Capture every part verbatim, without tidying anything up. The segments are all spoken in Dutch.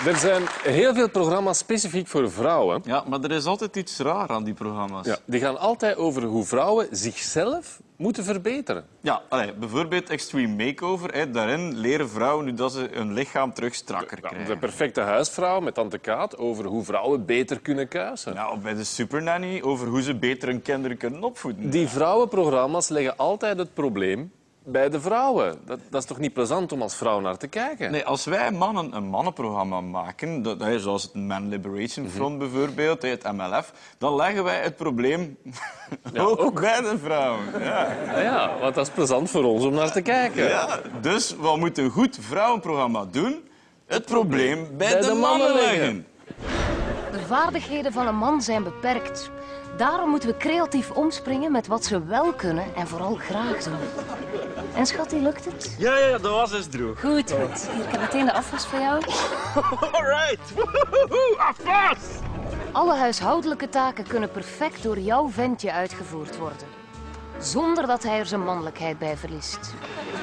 Er zijn heel veel programma's specifiek voor vrouwen. Ja, maar er is altijd iets raar aan die programma's. Ja, die gaan altijd over hoe vrouwen zichzelf moeten verbeteren. Ja, allee, bijvoorbeeld Extreme Makeover. Hè, daarin leren vrouwen nu dat ze hun lichaam terug strakker Ja, krijgen. de perfecte huisvrouw met tante Kaat over hoe vrouwen beter kunnen kuisen. Ja, of bij de Supernanny over hoe ze beter hun kinderen kunnen opvoeden. Die vrouwenprogramma's leggen altijd het probleem bij de vrouwen. Dat, dat is toch niet plezant om als vrouw naar te kijken? Nee, als wij mannen een mannenprogramma maken, dat, hè, zoals het Man Liberation Front bijvoorbeeld, hè, het M L F, dan leggen wij het probleem Ja, ook, ook. bij de vrouwen. Ja. Ja, ja, want dat is plezant voor ons om naar te kijken. Ja, dus wat moet een goed vrouwenprogramma doen? Het probleem bij, bij de, de mannen mannen leggen. leggen. De vaardigheden van een man zijn beperkt. Daarom moeten we creatief omspringen met wat ze wel kunnen en vooral graag doen. En schattie, lukt het? Ja, ja, dat was eens droog. Goed, goed. Hier, ik heb meteen de afwas voor jou. Alright. Afwas! Alle huishoudelijke taken kunnen perfect door jouw ventje uitgevoerd worden. Zonder dat hij er zijn mannelijkheid bij verliest.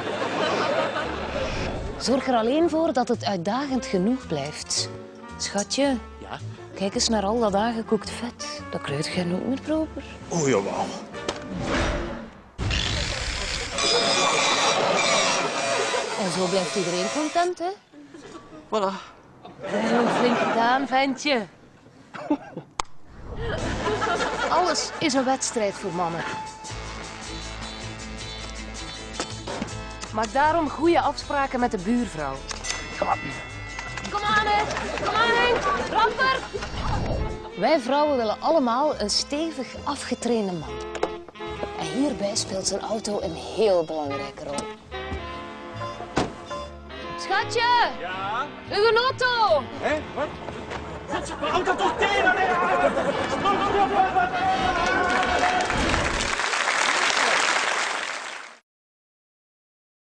Zorg er alleen voor dat het uitdagend genoeg blijft. Schatje, Ja? kijk eens naar al dat aangekookt vet. Dat kruid jij nooit meer proper. Oh, jawel. En zo blijft iedereen content, hè? Voilà. Heel flink gedaan, ventje. Alles is een wedstrijd voor mannen. Maak daarom goede afspraken met de buurvrouw. Kom aan, hè. Kom aan, Henk. Rapper. Wij vrouwen willen allemaal een stevig afgetrainde man. En hierbij speelt zijn auto een heel belangrijke rol. Schatje! Ja? Uw auto! Hé, wat? Zet je mijn auto toch tegen?